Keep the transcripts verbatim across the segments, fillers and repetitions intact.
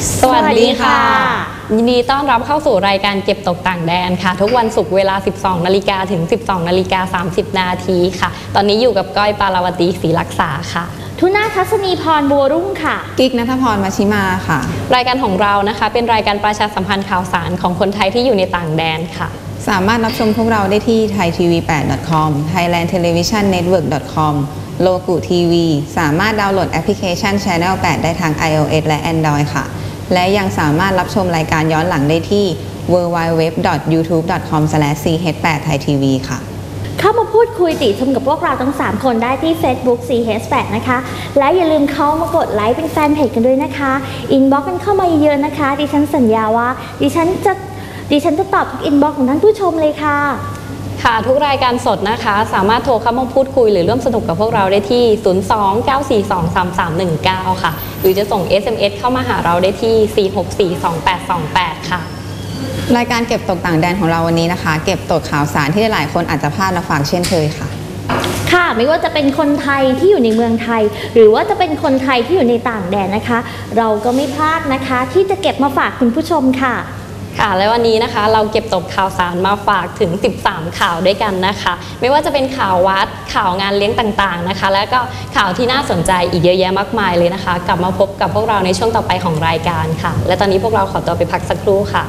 สวัสดีค่ะยินดีต้อนรับเข้าสู่รายการเก็บตกต่างแดนค่ะทุกวันศุกร์เวลา สิบสองนาฬิกา ถึง สิบสองนาฬิกาสามสิบ นาทีค่ะตอนนี้อยู่กับก้อยปาราวตีศรีรักษาค่ะทุนาทัศนีพรบัวรุ่งค่ะกิ๊กณัฐพรมาชิมาค่ะรายการของเรานะคะเป็นรายการประชาสัมพันธ์ข่าวสารของคนไทยที่อยู่ในต่างแดนค่ะสามารถรับชมพวกเราได้ที่ ไทยทีวี แปด ดอท คอม ไทยแลนด์ เทเลวิชัน เน็ตเวิร์ก ดอท คอม โลกุ ทีวี สามารถดาวน์โหลดแอปพลิเคชัน Channel แปด ได้ทาง ไอ โอ เอส และ Android ค่ะและยังสามารถรับชมรายการย้อนหลังได้ที่ ดับเบิลยู ดับเบิลยู ดับเบิลยู ดอท ยูทูบ ดอท คอม สแลช ซี เอช แปด ไทยทีวี ค่ะเข้ามาพูดคุยติชมกับพวกเราทั้งสามคนได้ที่ Facebook ซี เอช แปด นะคะและอย่าลืมเข้ามากดไลค์เป็นแฟนเพจกันด้วยนะคะอินบ็อกซ์กันเข้ามาเยอะๆนะคะดิฉันสัญญาว่าดิฉันจะดิฉันจะตอบทุกอินบ็อกซ์ของท่านผู้ชมเลยค่ะค่ะทุกรายการสดนะคะสามารถโทรเข้ามาพูดคุยหรือร่วมสนุกกับพวกเราได้ที่ ศูนย์ สอง เก้า สี่ สอง สาม สาม หนึ่ง เก้า ค่ะหรือจะส่ง เอส เอ็ม เอส เข้ามาหาเราได้ที่ สี่ หก สี่ สอง แปด สอง แปด ค่ะรายการเก็บตกต่างแดนของเราวันนี้นะคะเก็บตกข่าวสารที่หลายคนอาจจะพลาดมาฝากเช่นเคยค่ะค่ะไม่ว่าจะเป็นคนไทยที่อยู่ในเมืองไทยหรือว่าจะเป็นคนไทยที่อยู่ในต่างแดนนะคะเราก็ไม่พลาดนะคะที่จะเก็บมาฝากคุณผู้ชมค่ะค่ะและวันนี้นะคะเราเก็บตกข่าวสารมาฝากถึงสิบสามข่าวด้วยกันนะคะไม่ว่าจะเป็นข่าววัดข่าวงานเลี้ยงต่างๆนะคะและก็ข่าวที่น่าสนใจอีกเยอะแยะมากมายเลยนะคะกลับมาพบกับพวกเราในช่วงต่อไปของรายการค่ะและตอนนี้พวกเราขอตัวไปพักสักครู่ค่ะ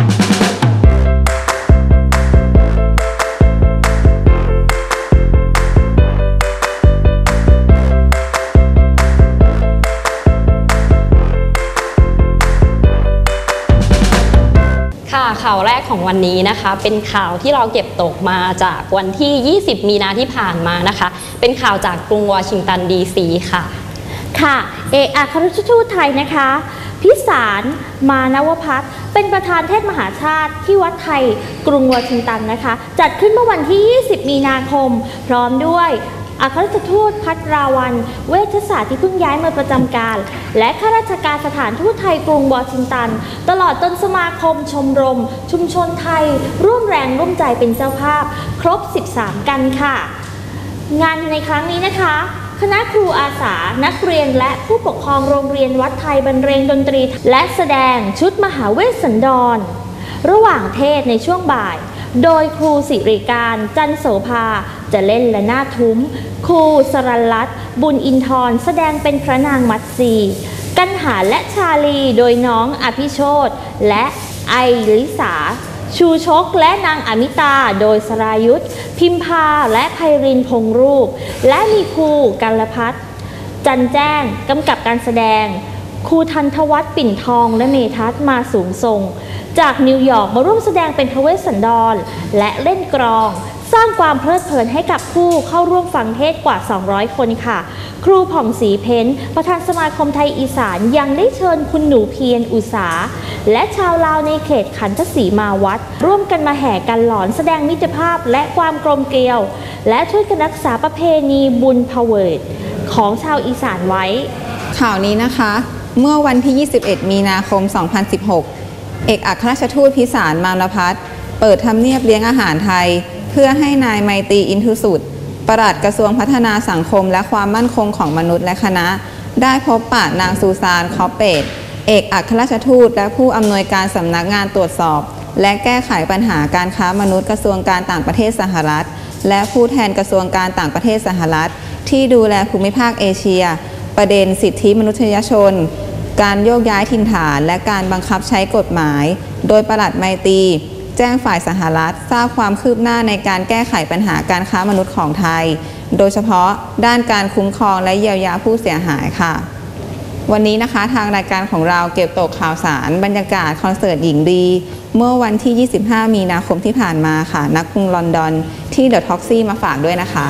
ข่าวแรกของวันนี้นะคะเป็นข่าวที่เราเก็บตกมาจากวันที่ยี่สิบมีนาที่ผ่านมานะคะเป็นข่าวจากกรุงวอชิงตันดีซีค่ะค่ะเอกอัครราชทูตไทยนะคะพิสารมานวพัฒน์เป็นประธานเทศมหาชาติที่วัดไทยกรุงวอชิงตันนะคะจัดขึ้นเมื่อวันที่ยี่สิบมีนาคมพร้อมด้วยอัครราชทูตพัทราวันเวชศาสตร์ที่เพิ่งย้ายมาประจำการและข้าราชการสถานทูตไทยกรุงวอชิงตันตลอดจนสมาคมชมรมชุมชนไทยร่วมแรงร่วมใจเป็นเจ้าภาพครบสิบสามกันค่ะงานในครั้งนี้นะคะคณะครูอาสานักเรียนและผู้ปกครองโรงเรียนวัดไทยบรรเลงดนตรีและแสดงชุดมหาเวสสันดรระหว่างเทศในช่วงบ่ายโดยครูสิริการจันโสภาจะเล่นละนาดทุ้มครูสรัลลัตน์บุญอินทร์แสดงเป็นพระนางมัตสีกันหาและชาลีโดยน้องอภิโชตและไอลิสาชูชกและนางอมิตาโดยสรายุทธพิมพาและไพรินพงรูปและมีครูกัลพัฒน์จันแจ้งกำกับการแสดงครูทันทวัฒน์ปิ่นทองและเมทัศน์มาสูงทรงจากนิวยอร์กมาร่วมแสดงเป็นพระเวสสันดรและเล่นกลองสร้างความเพลิดเพลินให้กับผู้เข้าร่วมฟังเทศกว่าสองร้อยคนค่ะครูผ่องศรีเพ้นประธานสมาคมไทยอีสานยังได้เชิญคุณหนูเพียรอุษาและชาวลาวในเขตขันธสีมาวัดร่วมกันมาแห่กันหลอนแสดงมิตรภาพและความกลมเกลียวและช่วยกันรักษาประเพณีบุญพเวทของชาวอีสานไว้ข่าวนี้นะคะเมื่อวันที่ยี่สิบเอ็ดมีนาคมสองพันสิบหกเอกอัครราชทูตพิสารมานพัฒน์เปิดทำเนียบเลี้ยงอาหารไทยเพื่อให้นายไมตรีอินทุสุดปลัดกระทรวงพัฒนาสังคมและความมั่นคงของมนุษย์และคณะได้พบปะนางซูซานคอปเปตเอกอัครราชทูตและผู้อำนวยการสำนักงานตรวจสอบและแก้ไขปัญหาการค้ามนุษย์กระทรวงการต่างประเทศสหรัฐและผู้แทนกระทรวงการต่างประเทศสหรัฐที่ดูแลภูมิภาคเอเชียประเด็นสิทธิมนุษยชนการโยกย้ายถิ่นฐานและการบังคับใช้กฎหมายโดยปลัดไมตรีแจ้งฝ่ายสหรัฐทราบความคืบหน้าในการแก้ไขปัญหาการค้ามนุษย์ของไทยโดยเฉพาะด้านการคุ้มครองและเยียวยาผู้เสียหายค่ะวันนี้นะคะทางรายการของเราเก็บตกข่าวสารบรรยากาศคอนเสิร์ตหญิงดีเมื่อวันที่ยี่สิบห้ามีนาคมที่ผ่านมาค่ะณกรุงลอนดอนที่เดอะท็อกซี่มาฝากด้วยนะคะ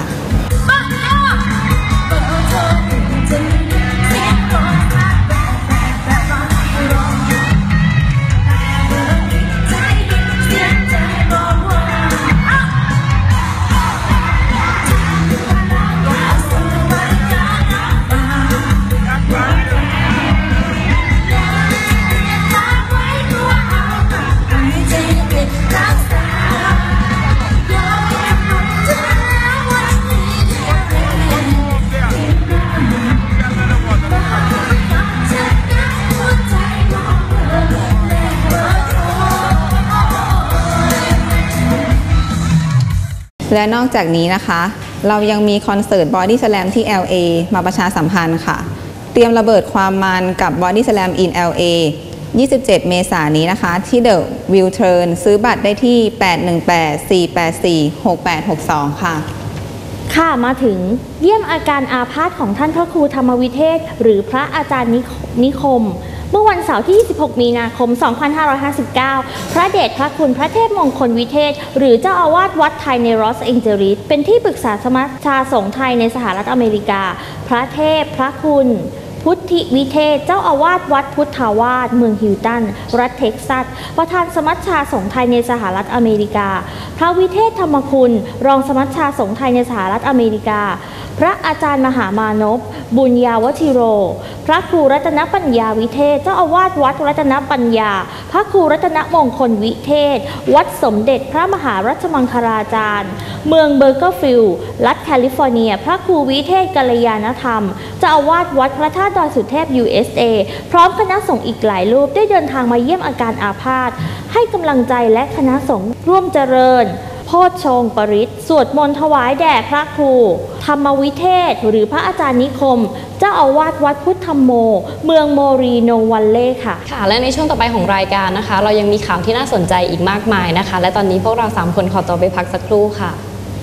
และนอกจากนี้นะคะเรายังมีคอนเสิร์ต Body Slam ที่ แอล เอ มาประชาสัมพันธ์ค่ะเตรียมระเบิดความมันกับ Body Slam in แอล เอ ยี่สิบเจ็ด เมษายนนี้นะคะที่ The Wiltern ซื้อบัตรได้ที่ แปด หนึ่ง แปด สี่ แปด สี่ หก แปด หก สอง ค่ะค่ะมาถึงเยี่ยมอาการอาพาธของท่านพระครูธรรมวิเทศหรือพระอาจารย์นิคมเมื่อวันเสาร์ที่ยี่สิบหกมีนาคมสองพันห้าร้อยห้าสิบเก้าพระเดชพระคุณพระเทพมงคลวิเทศหรือเจ้าอาวาสวัดไทยในลอสแองเจลิสเป็นที่ปรึกษาสมัชชาสงฆ์ไทยในสหรัฐอเมริกาพระเทพพระคุณพุทธิวิเทศเจ้าอาวาสวัดพุทธาวาสเมืองฮิลตันรัฐเท็กซัสประธานสมัชชาสงฆ์ไทยในสหรัฐอเมริกาพระวิเทศธรรมคุณรองสมัชชาสงฆ์ไทยในสหรัฐอเมริกาพระอาจารย์มหามานพบุญญาวชิโรพระครูรัตนปัญญาวิเทศเจ้าอาวาสวัดรัตนปัญญาพระครูรัตนมงคลวิเทศวัดสมเด็จพระมหารัชมังคลาจารย์เมืองเบอร์เกอร์ฟิลด์รัฐแคลิฟอร์เนียพระครูวิเทศกัลยาณธรรมเจ้าอาวาสวัดพระธาตุดอยสุเทพ ยู เอส เอ พร้อมคณะสงฆ์อีกหลายรูปได้เดินทางมาเยี่ยมอาการอาพาธให้กำลังใจและคณะสงฆ์ร่วมเจริญโพชฌงค์ปริตสวดมนต์ถวายแด่พระครูธรรมวิเทศหรือพระอาจารย์นิคมเจ้าอาวาสวัดพุทธโมเมืองโมรีโนวันเล่ค่ะค่ะและในช่วงต่อไปของรายการนะคะเรายังมีข่าวที่น่าสนใจอีกมากมายนะคะและตอนนี้พวกเราสามคนขอตัวไปพักสักครู่ค่ะ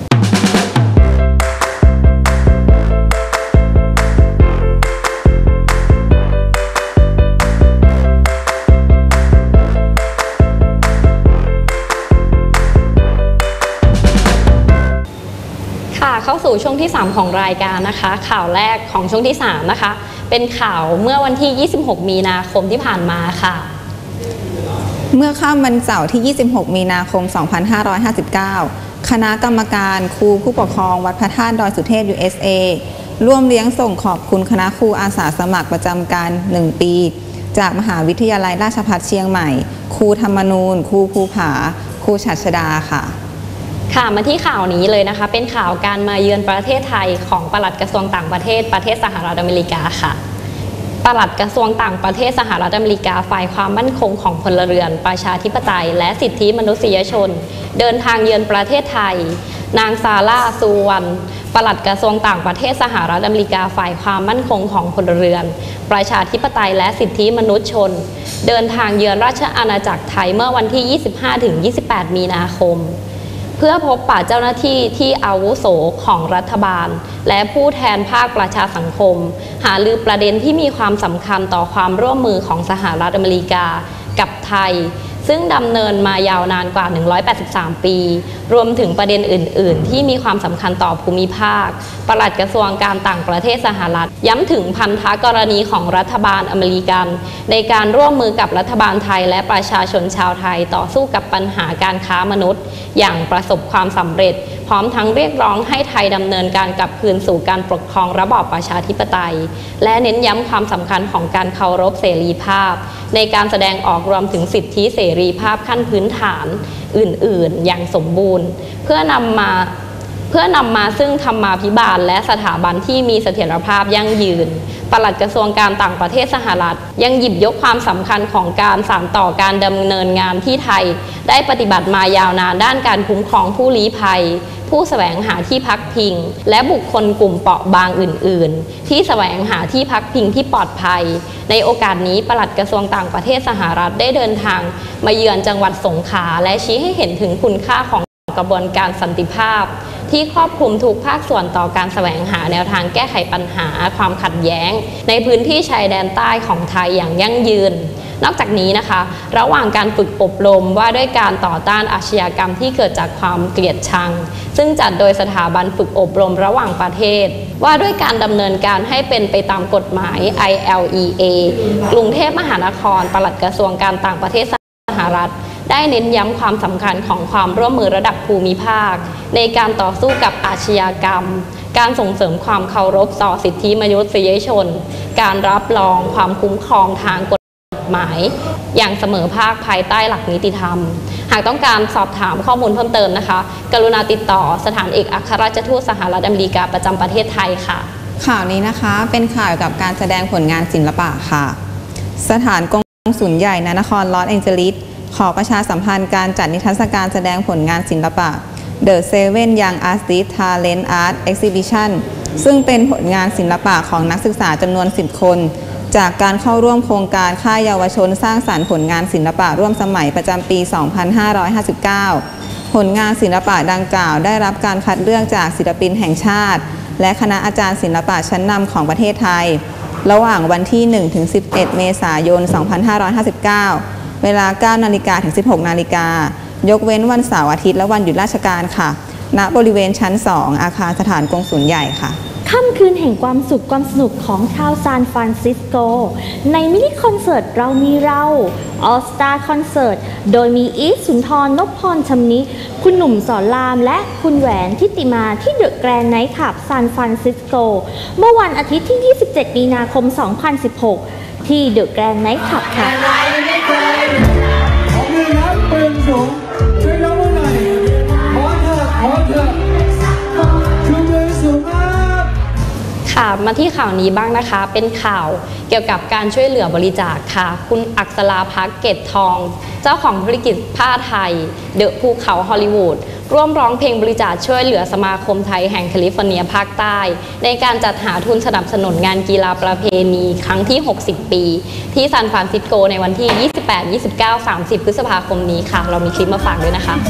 เข้าสู่ช่วงที่สามของรายการนะคะข่าวแรกของช่วงที่สามนะคะเป็นข่าวเมื่อวันที่ยี่สิบหกมีนาคมที่ผ่านมาค่ะเมื่อค่ำวันเสาร์ที่ยี่สิบหกมีนาคมสองพันห้าร้อยห้าสิบเก้าคณะกรรมการครูผู้ปกครองวัดพระธาตุดอยสุเทพ ยู เอส เอ ร่วมเลี้ยงส่งขอบคุณคณะครูอาสาสมัครประจำการหนึ่งปีจากมหาวิทยาลัยราชภัฏเชียงใหม่ครูธรรมนูญครูภูผาครูฉัตรชดาค่ะค่ะมาที่ข่าวนี้เลยนะคะเป็นข่าวการมาเยือนประเทศไทยของปลัดกระทรวงต่างประเทศประเทศสหรัฐอเมริกาค่ะปลัดกระทรวงต่างประเทศสหรัฐอเมริกาฝ่ายความมั่นคงของพลเรือนประชาธิปไตยและสิทธิมนุษยชนเดินทางเยือนประเทศไทยนางซาร่าซูวันปลัดกระทรวงต่างประเทศสหรัฐอเมริกาฝ่ายความมั่นคงของพลเรือนประชาธิปไตยและสิทธิมนุษยชนเดินทางเยือนราชอาณาจักรไทยเมื่อวันที่ ยี่สิบห้าถึงยี่สิบแปด มีนาคมเพื่อพบปะเจ้าหน้าที่ที่อาวุโสของรัฐบาลและผู้แทนภาคประชาสังคมหารือประเด็นที่มีความสำคัญต่อความร่วมมือของสหรัฐอเมริกากับไทยซึ่งดำเนินมายาวนานกว่าหนึ่งร้อยแปดสิบสามปีรวมถึงประเด็นอื่นๆที่มีความสำคัญต่อภูมิภาคปลัดกระทรวงการต่างประเทศสหรัฐย้ำถึงพันธกรณีของรัฐบาลอเมริกันในการร่วมมือกับรัฐบาลไทยและประชาชนชาวไทยต่อสู้กับปัญหาการค้ามนุษย์อย่างประสบความสำเร็จพร้อมทั้งเรียกร้องให้ไทยดำเนินการกลับคืนสู่การปกครองระบอบประชาธิปไตยและเน้นย้ำความสำคัญของการเคารพเสรีภาพในการแสดงออกรวมถึงสิทธิเสรีภาพขั้นพื้นฐานอื่นๆอย่างสมบูรณ์เพื่อนำมาเพื่อนำมาซึ่งธรรมาภิบาลและสถาบันที่มีเสถียรภาพยั่งยืนปลัดกระทรวงการต่างประเทศสหรัฐยังหยิบยกความสำคัญของการสานต่อการดำเนินงานที่ไทยได้ปฏิบัติมายาวนานด้านการคุ้มครองผู้ลี้ภัยผู้แสวงหาที่พักพิงและบุคคลกลุ่มเปราะบางอื่นๆที่แสวงหาที่พักพิงที่ปลอดภัยในโอกาสนี้ปลัดกระทรวงต่างประเทศสหรัฐได้เดินทางมาเยือนจังหวัดสงขลาและชี้ให้เห็นถึงคุณค่าของกระบวนการสันติภาพที่ครอบคลุมทุกภาคส่วนต่อการแสวงหาแนวทางแก้ไขปัญหาความขัดแย้งในพื้นที่ชายแดนใต้ของไทยอย่างยั่งยืนนอกจากนี้นะคะระหว่างการฝึกอบรมว่าด้วยการต่อต้านอาชญากรรมที่เกิดจากความเกลียดชังซึ่งจัดโดยสถาบันฝึกอบรมระหว่างประเทศว่าด้วยการดำเนินการให้เป็นไปตามกฎหมาย ไอ แอล อี เอ กรุงเทพมหานครปลัดกระทรวงการต่างประเทศสหรัฐได้เน้นย้ำความสำคัญของความร่วมมือระดับภูมิภาคในการต่อสู้กับอาชญากรรมการส่งเสริมความเคารพต่อสิทธิมนุษยชนการรับรองความคุ้มครองทางกฎหมายอย่างเสมอภาคภายใต้หลักนิติธรรมหากต้องการสอบถามข้อมูลเพิ่มเติมนะคะกรุณาติดต่อสถานเอกอัครราชทูตสหรัฐอเมริกาประจำประเทศไทยค่ะข่าวนี้นะคะเป็นข่าวกับการแสดงผลงานศิลปะค่ะสถานกงสุลใหญ่ณนครลอสแองเจลิสขอประชาสัมพันธ์การจัดนิทรรศการแสดงผลงานศิลปะ The Seven Young Artists Talent Art Exhibition ซึ่งเป็นผลงานศิลปะของนักศึกษาจำนวนสิบคนจากการเข้าร่วมโครงการค่ายเยาวชนสร้างสรรค์ผลงานศิลปะร่วมสมัยประจำปี สองพันห้าร้อยห้าสิบเก้า ผลงานศิลปะดังกล่าวได้รับการคัดเลือกจากศิลปินแห่งชาติและคณะอาจารย์ศิลปะชั้นนำของประเทศไทยระหว่างวันที่ หนึ่งถึงสิบเอ็ด เมษายน สองพันห้าร้อยห้าสิบเก้า เวลา เก้า นาฬิกาถึง สิบหก นาฬิกายกเว้นวันเสาร์อาทิตย์และวันหยุดราชการค่ะณบริเวณชั้น สอง อาคารสถานกงสุลใหญ่ค่ะค่ำคืนแห่งความสุขความสนุกของชาวซานฟรานซิสโกในมินิคอนเสิร์ตเรามีเรา All Star Concert โดยมีอีทสุนทร นพพรชำนิคุณหนุ่มสอนรามและคุณแหวนทิติมาที่เดอะแกรนด์ไนท์คลับซานฟรานซิสโกเมื่อวันอาทิตย์ที่ ยี่สิบเจ็ด มีนาคม สองพันสิบหก ที่เดอะแกรนด์ไนท์คลับค่ะขอมือนับปืนสูงช่วยยกมือหน่อยขอเถอะขอเถอะชูมือสูงครับค่ะมาที่ข่าวนี้บ้างนะคะเป็นข่าวเกี่ยวกับการช่วยเหลือบริจาคค่ะคุณอักษราภักดิ์เกตทองเจ้าของธุรกิจผ้าไทยเดอะภูเขาฮอลลีวูดร่วมร้องเพลงบริจาคช่วยเหลือสมาคมไทยแห่งแคลิฟอร์เนียภาคใต้ในการจัดหาทุนสนับสนุนงานกีฬาประเพณีครั้งที่หกสิบปีที่ซานฟรานซิสโกในวันที่ยี่สิบแปด ยี่สิบเก้า สามสิบพฤษภาคมนี้ค่ะเรามีคลิปมาฝากด้วยนะคะ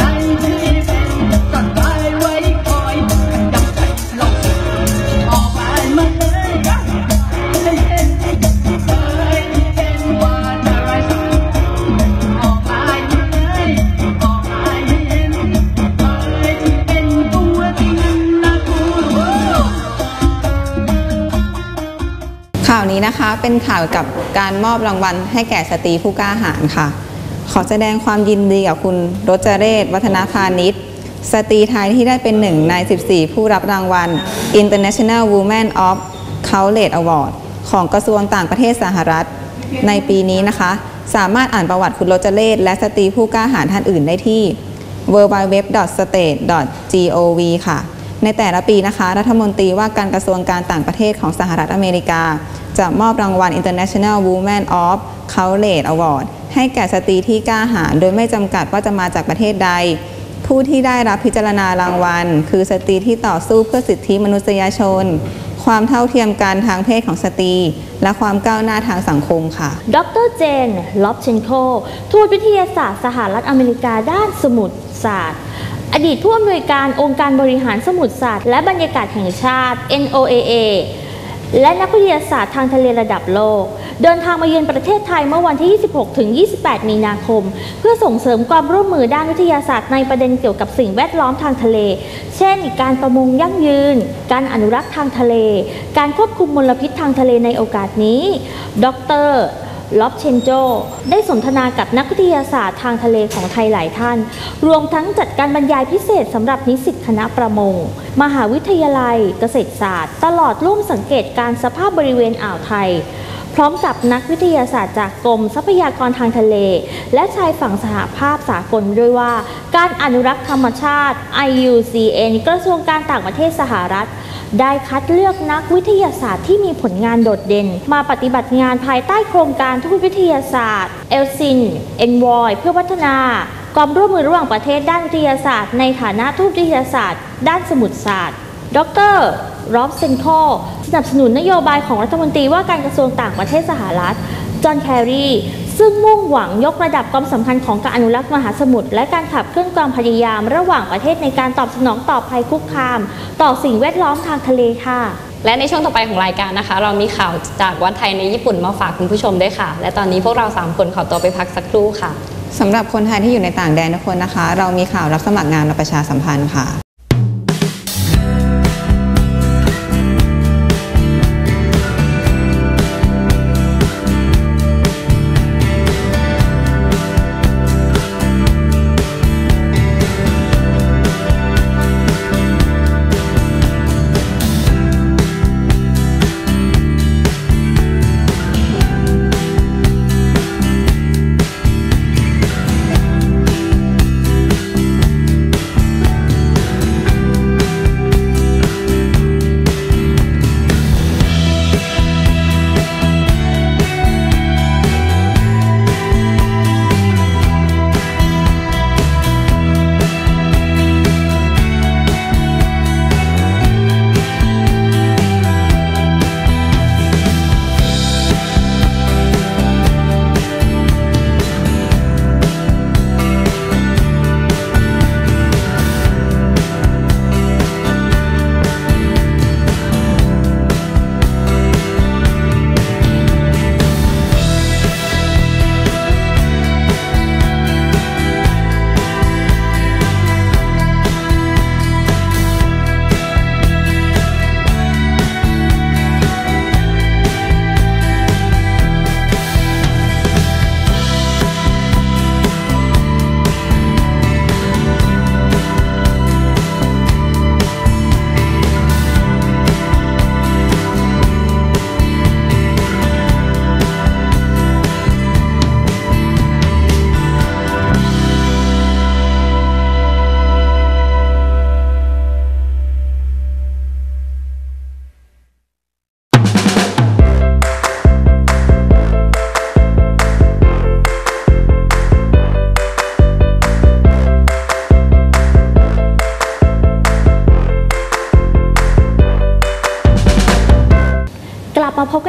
ข่าวนี้นะคะเป็นข่าวกับการมอบรางวัลให้แก่สตรีผู้กล้าหาญค่ะขอแสดงความยินดีกับคุณรจเรศวัฒนพานิชสตรีไทยที่ได้เป็นหนึ่งในสิบสี่ผู้รับรางวัล International Women of Courage Award ของกระทรวงต่างประเทศสหรัฐในปีนี้นะคะสามารถอ่านประวัติคุณรจเรศและสตรีผู้กล้าหาญท่านอื่นได้ที่ ดับเบิลยู ดับเบิลยู ดับเบิลยู ดอท สเตท ดอท จี โอ วี ค่ะในแต่ละปีนะคะรัฐมนตรีว่าการกระทรวงการต่างประเทศของสหรัฐอเมริกาจะมอบรางวัล International Women of Courage Award ให้แก่สตรีที่กล้าหาญโดยไม่จำกัดว่าจะมาจากประเทศใดผู้ที่ได้รับพิจารณารางวัลคือสตรีที่ต่อสู้เพื่อสิทธิมนุษยชนความเท่าเทียมกันทางเพศของสตรีและความก้าวหน้าทางสังคมค่ะดร.เจน ลอบเชนโคทูตวิทยาศาสตร์สหรัฐอเมริกาด้านสมุทรศาสตร์อดีตผู้อำนวยการองค์การบริหารสมุทรศาสตร์และบรรยากาศแห่งชาติ เอ็น โอ เอ เอ และนักวิทยาศาสตร์ทางทะเลระดับโลกเดินทางมาเยือนประเทศไทยเมื่อวันที่ ยี่สิบหกถึงยี่สิบแปด มีนาคมเพื่อส่งเสริมความร่วมมือด้านวิทยาศาสตร์ในประเด็นเกี่ยวกับสิ่งแวดล้อมทางทะเลเช่นการประมงยั่งยืนการอนุรักษ์ทางทะเลการควบคุมมลพิษทางทะเลในโอกาสนี้ดร.ลอบเชนโจได้สนทนากับนักวิทยาศาสตร์ทางทะเลของไทยหลายท่านรวมทั้งจัดการบรรยายพิเศษสำหรับนิสิตคณะประมงมหาวิทยาลัยเกษตรศาสตร์ตลอดร่วมสังเกตการสภาพบริเวณอ่าวไทยพร้อมกับนักวิทยาศาสตร์จากกรมทรัพยากรทางทะเลและชายฝั่งสหภาพสากลด้วยว่าการอนุรักษ์ธรรมชาติ ไอ ยู ซี เอ็น กระทรวงการต่างประเทศสหรัฐได้คัดเลือกนักวิทยาศาสตร์ที่มีผลงานโดดเด่นมาปฏิบัติงานภายใต้โครงการทูตวิทยาศาสตร์เอลซินเอ็นวอยเพื่อพัฒนาความร่วมมือระหว่างประเทศด้านวิทยาศาสตร์ในฐานะทูตวิทยาศาสตร์ด้านสมุทรศาสตร์ดร.รอบเซนโคสนับสนุนนโยบายของรัฐมนตรีว่าการกระทรวงต่างประเทศสหรัฐจอห์นแครีซึ่งมุ่งหวังยกระดับความสำคัญของการอนุรักษ์มหาสมุทรและการขับเคลื่อนความพยายามระหว่างประเทศในการตอบสนองต่อภัยคุกคามต่อสิ่งแวดล้อมทางทะเลค่ะและในช่วงต่อไปของรายการนะคะเรามีข่าวจากวัดไทยในญี่ปุ่นมาฝากคุณผู้ชมด้วยค่ะและตอนนี้พวกเราสามคนขอตัวไปพักสักครู่ค่ะสำหรับคนไทยที่อยู่ในต่างแดนทุกคนนะคะเรามีข่าวรับสมัครงานและประชาสัมพันธ์ค่ะ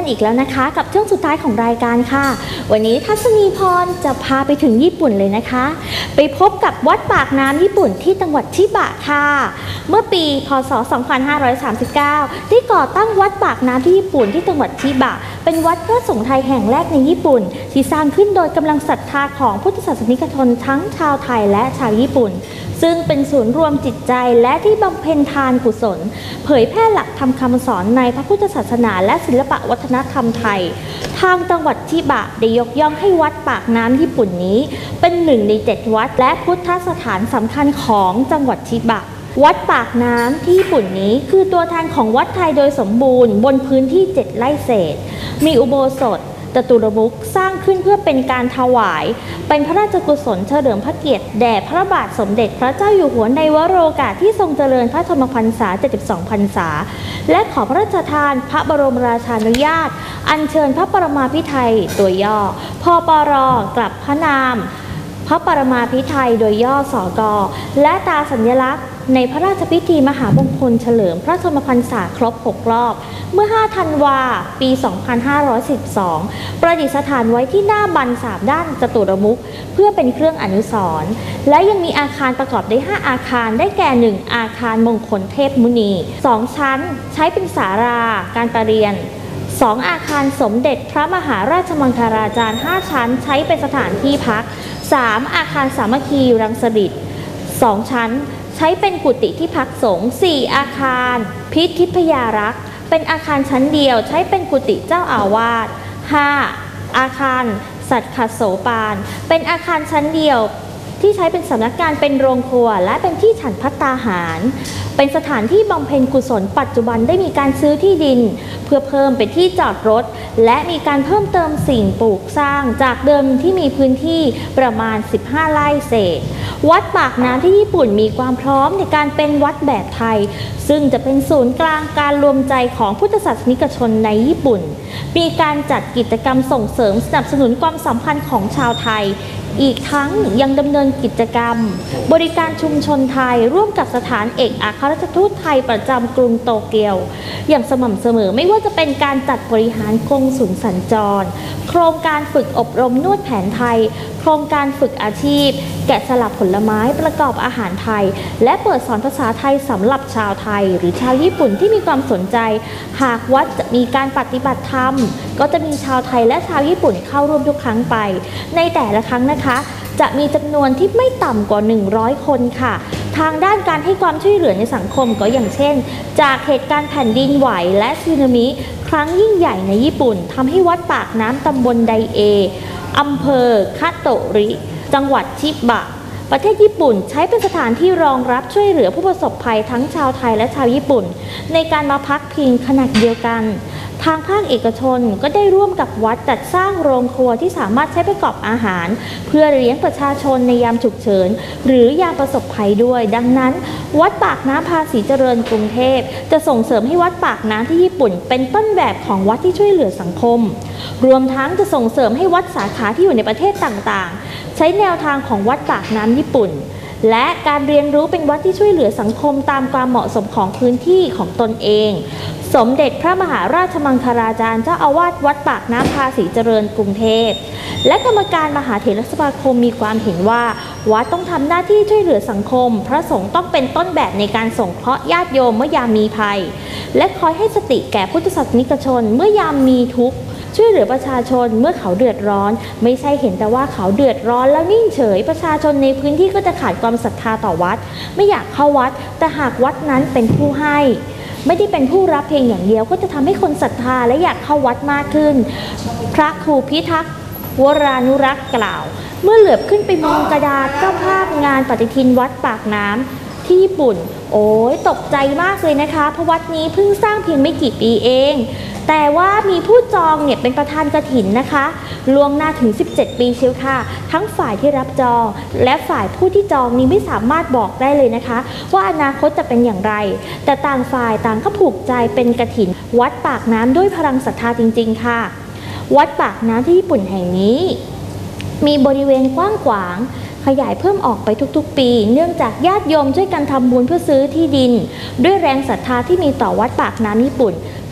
อีกแล้วนะคะกับช่วงสุดท้ายของรายการค่ะวันนี้ทัศนีพรจะพาไปถึงญี่ปุ่นเลยนะคะไปพบกับวัดปากน้ำญี่ปุ่นที่จังหวัดชิบะค่ะเมื่อปีพ.ศ. สองพันห้าร้อยสามสิบเก้าได้ก่อตั้งวัดปากน้ำที่ญี่ปุ่นที่จังหวัดชิบะเป็นวัดพระสงฆ์ไทยแห่งแรกในญี่ปุ่นที่สร้างขึ้นโดยกำลังศรัทธาของพุทธศาสนิกชนทั้งชาวไทยและชาวญี่ปุ่นซึ่งเป็นศูนย์รวมจิตใจและที่บำเพ็ญทานกุศลเผยแพร่หลักธรรมคำสอนในพระพุทธศาสนาและศิลปวัฒนธรรมไทยทางจังหวัดชิบะได้ยกย่องให้วัดปากน้ำญี่ปุ่นนี้เป็นหนึ่งในเจ็ดวัดและพุทธสถานสำคัญของจังหวัดชิบะวัดปากน้ำที่ญี่ปุ่นนี้คือตัวแทนของวัดไทยโดยสมบูรณ์บนพื้นที่เจ็ดไร่เศษมีอุโบสถจตุรมุขสร้างขึ้นเพื่อเป็นการถวายเป็นพระราชกุศลเฉลิมพระเกียรติแด่พระบาทสมเด็จพระเจ้าอยู่หัวในวโรกาสที่ทรงเจริญพระชนมพรรษาเจ็ดสิบสองพรรษาและขอพระราชทานพระบรมราชานุญาตอัญเชิญพระปรมาภิไธยตัวย่อพปร.กลับพระนามพระปรมาภิไธยโดยย่อสก.และตราสัญลักษณ์ในพระราชพิธีมหามงคลเฉลิมพระชนมพรรษาครบหกรอบเมื่อห้าธันวาปี สองพันห้าร้อยสิบสอง ประดิษฐานไว้ที่หน้าบันสามด้านจตุรมุขเพื่อเป็นเครื่องอนุสรณ์และยังมีอาคารประกอบด้วยห้าอาคารได้แก่หนึ่งอาคารมงคลเทพมุนีสองชั้นใช้เป็นศาลาการประเรียนสองอาคารสมเด็จพระมหาราชมังคลาจารย์ห้าชั้นใช้เป็นสถานที่พักสามอาคารสามัคคีรังสฤษฎ์สองชั้นใช้เป็นกุฏิที่พักสงฆ์สี่อาคารพิทิพยารักษ์เป็นอาคารชั้นเดียวใช้เป็นกุฏิเจ้าอาวาสห้าอาคารสัตถโสปานเป็นอาคารชั้นเดียวที่ใช้เป็นสำนักงานเป็นโรงครัวและเป็นที่ฉันภัตตาหารเป็นสถานที่บำเพ็ญกุศลปัจจุบันได้มีการซื้อที่ดินเพื่อเพิ่มเป็นที่จอดรถและมีการเพิ่มเติมสิ่งปลูกสร้างจากเดิมที่มีพื้นที่ประมาณสิบห้าไร่เศษวัดปากน้ำที่ญี่ปุ่นมีความพร้อมในการเป็นวัดแบบไทยซึ่งจะเป็นศูนย์กลางการรวมใจของพุทธศาสนิกชนในญี่ปุ่นมีการจัดกิจกรรมส่งเสริมสนับสนุนความสัมพันธ์ของชาวไทยอีกทั้งยังดำเนินกิจกรรมบริการชุมชนไทยร่วมกับสถานเอกอัครราชทูตไทยประจำกรุงโตเกียวอย่างสม่ำเสมอไม่ว่าจะเป็นการจัดบริหารกงสุลสัญจรโครงการฝึกอบรมนวดแผนไทยโครงการฝึกอาชีพแกะสลักผลไม้ประกอบอาหารไทยและเปิดสอนภาษาไทยสำหรับชาวไทยหรือชาวญี่ปุ่นที่มีความสนใจหากวัดจะมีการปฏิบัติธรรมก็จะมีชาวไทยและชาวญี่ปุ่นเข้าร่วมทุกครั้งไปในแต่ละครั้งนะคะจะมีจำนวนที่ไม่ต่ำกว่าหนึ่งร้อยคนค่ะทางด้านการให้ความช่วยเหลือในสังคมก็อย่างเช่นจากเหตุการณ์แผ่นดินไหวและสึนามิครั้งยิ่งใหญ่ในญี่ปุ่นทำให้วัดปากน้ำตำบลไดเออำเภอคาโตริจังหวัดชิบะประเทศญี่ปุ่นใช้เป็นสถานที่รองรับช่วยเหลือผู้ประสบภัยทั้งชาวไทยและชาวญี่ปุ่นในการมาพักพิงขนาดเดียวกันทางภาคเอกชนก็ได้ร่วมกับวัดจัดสร้างโรงครัวที่สามารถใช้ประกอบอาหารเพื่อเลี้ยงประชาชนในยามฉุกเฉินหรือยามประสบภัยด้วยดังนั้นวัดปากน้ำภาษีเจริญกรุงเทพจะส่งเสริมให้วัดปากน้ำที่ญี่ปุ่นเป็นต้นแบบของวัดที่ช่วยเหลือสังคมรวมทั้งจะส่งเสริมให้วัดสาขาที่อยู่ในประเทศต่างๆใช้แนวทางของวัดปากน้ำญี่ปุ่นและการเรียนรู้เป็นวัดที่ช่วยเหลือสังคมตามความเหมาะสมของพื้นที่ของตนเองสมเด็จพระมหาราชมังคลาจารย์เจ้าอาวาสวัดปากน้ำภาษีเจริญกรุงเทพและกรรมการมหาเถรสมาคมมีความเห็นว่าวัดต้องทำหน้าที่ช่วยเหลือสังคมพระสงฆ์ต้องเป็นต้นแบบในการสงเคราะห์ญาติโยมเมื่อยามมีภัยและคอยให้สติแก่พุทธศาสนิกชนเมื่อยามมีทุกข์ช่วยเหลือประชาชนเมื่อเขาเดือดร้อนไม่ใช่เห็นแต่ว่าเขาเดือดร้อนแล้วนิ่งเฉยประชาชนในพื้นที่ก็จะขาดความศรัทธาต่อวัดไม่อยากเข้าวัดแต่หากวัดนั้นเป็นผู้ให้ไม่ได้เป็นผู้รับเพียงอย่างเดียวก็จะทำให้คนศรัทธาและอยากเข้าวัดมากขึ้นพระครูพิทักษ์วรานุรักษ์กล่าวเมื่อเหลือบขึ้นไปมองกระดาษเจ้าภาพงานปฏิทินวัดปากน้ำที่ญี่ปุ่นโอ้ยตกใจมากเลยนะคะเพราะวัดนี้เพิ่งสร้างเพียงไม่กี่ปีเองแต่ว่ามีผู้จองเนี่ยเป็นประธานกฐินนะคะล่วงหน้าถึงสิบเจ็ดปีเชียวค่ะทั้งฝ่ายที่รับจองและฝ่ายผู้ที่จองนี้ไม่สามารถบอกได้เลยนะคะว่าอนาคตจะเป็นอย่างไรแต่ต่างฝ่ายต่างก็ผูกใจเป็นกฐินวัดปากน้ำด้วยพลังศรัทธาจริงๆค่ะวัดปากน้ำที่ญี่ปุ่นแห่งนี้มีบริเวณกว้างขวางขยายเพิ่มออกไปทุกๆปีเนื่องจากญาติโยมช่วยกันทำบุญเพื่อซื้อที่ดินด้วยแรงศรัทธาที่มีต่อวัดปากน้ำญี่ปุ่น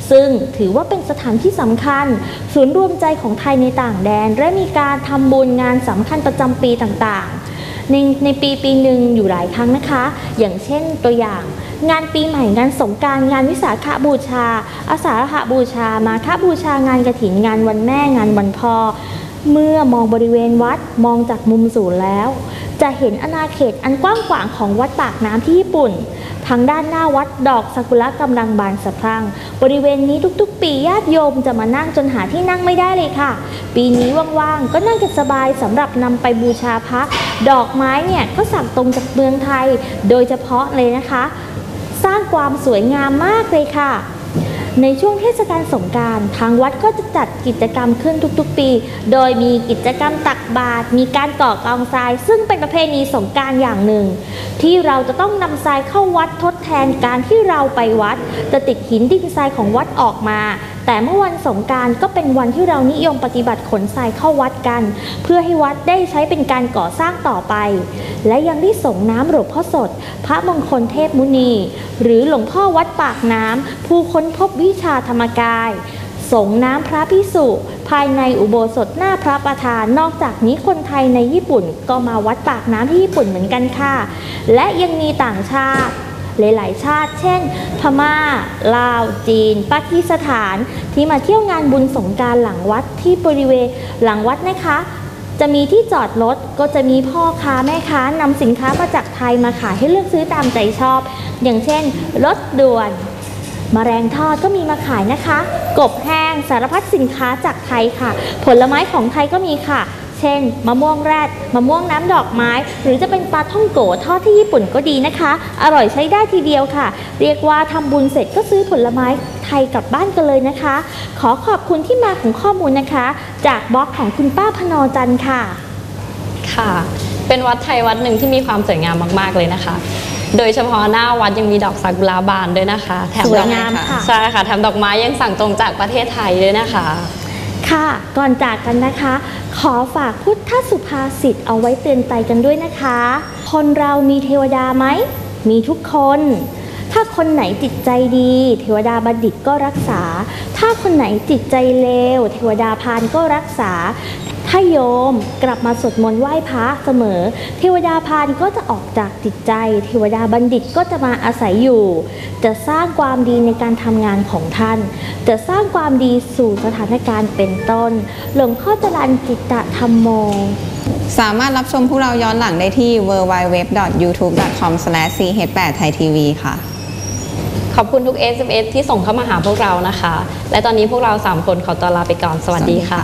ซึ่งถือว่าเป็นสถานที่สำคัญศูนย์รวมใจของไทยในต่างแดนและมีการทำบุญงานสำคัญประจำปีต่างๆในในปีปีหนึ่งอยู่หลายครั้งนะคะอย่างเช่นตัวอย่างงานปีใหม่งานสงกรานต์งานวิสาขบูชาอาสาฬหบูชามาฆบูชางานกฐินงานวันแม่งานวันพ่อเมื่อมองบริเวณวัดมองจากมุมสูงแล้วจะเห็นอาณาเขตอันกว้างขวางของวัดปากน้ำที่ญี่ปุ่นทางด้านหน้าวัดดอกซากุระกำลังบานสะพรั่งบริเวณนี้ทุกๆปีญาติโยมจะมานั่งจนหาที่นั่งไม่ได้เลยค่ะปีนี้ว่างๆก็นั่งกันสบายสำหรับนำไปบูชาพระดอกไม้เนี่ยก็สั่งตรงจากเมืองไทยโดยเฉพาะเลยนะคะสร้างความสวยงามมากเลยค่ะในช่วงเทศกาลสงกรานต์ทางวัดก็จะจัดกิจกรรมขึ้นทุกๆปีโดยมีกิจกรรมตักบาตรมีการก่อกองทรายซึ่งเป็นประเพณีสงกรานต์อย่างหนึ่งที่เราจะต้องนำทรายเข้าวัดทดแทนการที่เราไปวัดจะติดหินดินทรายของวัดออกมาแต่เมื่อวันสงกรานต์ก็เป็นวันที่เรานิยมปฏิบัติขนทรายเข้าวัดกันเพื่อให้วัดได้ใช้เป็นการก่อสร้างต่อไปและยังได้ส่งน้ำหลวงพ่อสดพระมงคลเทพมุนีหรือหลวงพ่อวัดปากน้ำผู้ค้นพบวิชาธรรมกายส่งน้ำพระภิกษุภายในอุโบสถหน้าพระประธานนอกจากนี้คนไทยในญี่ปุ่นก็มาวัดปากน้ำที่ญี่ปุ่นเหมือนกันค่ะและยังมีต่างชาติหลายๆชาติเช่นพม่าลาวจีนปากีสถานที่มาเที่ยวงานบุญสงกรานต์หลังวัดที่บริเวณหลังวัดนะคะจะมีที่จอดรถก็จะมีพ่อค้าแม่ค้านำสินค้ามาจากไทยมาขายให้เลือกซื้อตามใจชอบอย่างเช่นรถด่วนแมลงทอดก็มีมาขายนะคะกบแห้งสารพัดสินค้าจากไทยค่ะผลไม้ของไทยก็มีค่ะเช่นมะม่วงแรดมะม่วงน้ำดอกไม้หรือจะเป็นปลาท่องโกทอดที่ญี่ปุ่นก็ดีนะคะอร่อยใช้ได้ทีเดียวค่ะเรียกว่าทำบุญเสร็จก็ซื้อผลไม้ไทยกลับบ้านกันเลยนะคะขอขอบคุณที่มาของข้อมูลนะคะจากบล็อกของคุณป้าพนจันทร์ค่ะค่ะเป็นวัดไทยวัดหนึ่งที่มีความสวยงามมากๆเลยนะคะโดยเฉพาะหน้าวัดยังมีดอกซากุระบานด้วยนะคะแถมดอกไม้ค่ะใช่ค่ะแถมดอกไม้ยังสั่งตรงจากประเทศไทยด้วยนะคะค่ะก่อนจากกันนะคะขอฝากพุทธสุภาษิตเอาไว้เตือนใจกันด้วยนะคะคนเรามีเทวดาไหมมีทุกคนถ้าคนไหนจิตใจดีเทวดาบัณฑิตก็รักษาถ้าคนไหนจิตใจเลวเทวดาพาลก็รักษาถ้าโยมกลับมาสวดมนต์ไหว้พระเสมอเทวดาพาลก็จะออกจากจิตใจเทวดาบัณฑิตก็จะมาอาศัยอยู่จะสร้างความดีในการทำงานของท่านจะสร้างความดีสู่สถานการณ์เป็นต้นหลวงพ่อจรัญจิตตธรรมโมสามารถรับชมพวกเราย้อนหลังได้ที่ ดับเบิลยู ดับเบิลยู ดับเบิลยู ดอท ยูทูบ ดอท คอม สแลช ซี เอช แปด ไทย ที วี ค่ะขอบคุณทุก เอส เอ็ม เอส ที่ส่งเข้ามาหาพวกเรานะคะและตอนนี้พวกเราสามคนขอตัวลาไปก่อนสวัสดีค่ะ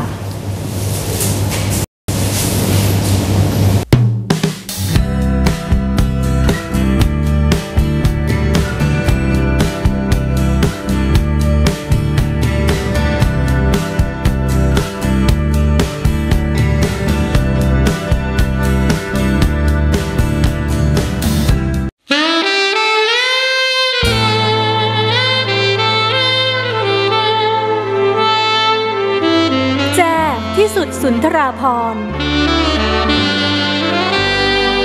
ที่สุดสุนทราภรณ์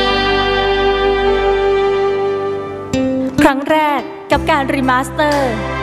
ครั้งแรกกับการรีมาสเตอร์